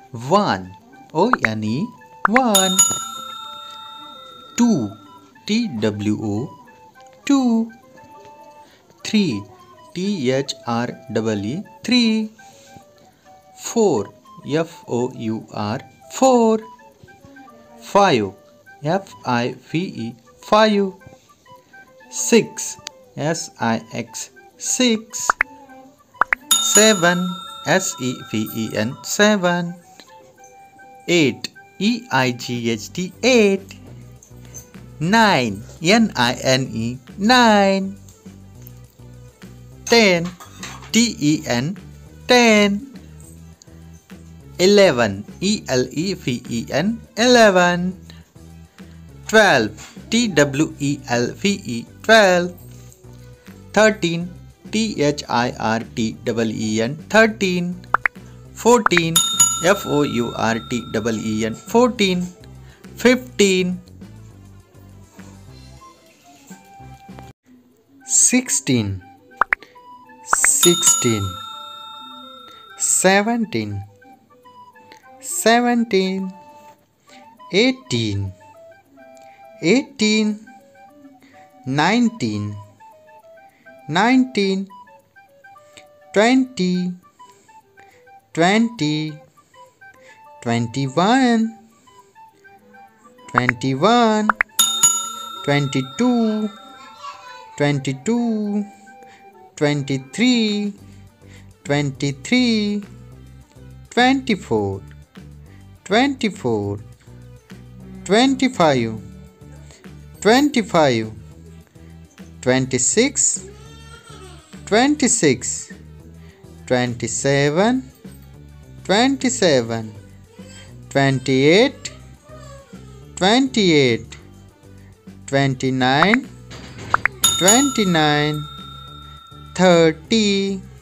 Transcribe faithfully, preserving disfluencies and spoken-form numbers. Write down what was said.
one, O N E, one. Two, T W O, two. Three, T H R E E, three. Four, F O U R, four. Five, F I V E, five. Six, S I X, six. Seven, S E V E N, seven. Eight, E I G H T, eight. Nine, N I N E, nine. Ten, T E N, ten. Eleven, E L E V E N, eleven. Twelve, T W E L V E, twelve. Thirteen, T H I R T E E N, thirteen. Fourteen, F O U R T E E N, fourteen. Fifteen. Sixteen, sixteen. Seventeen, seventeen. Eighteen, eighteen. Nineteen, nineteen. Twenty, twenty. Twenty-one, twenty-one. Twenty-two, twenty-two. Twenty-three, twenty-three. Twenty-four, twenty-four. Twenty-five, twenty-five. Twenty-six, twenty-six. Twenty-seven, twenty-seven. Twenty-eight, twenty-eight. Twenty-nine, twenty-nine. Thirty.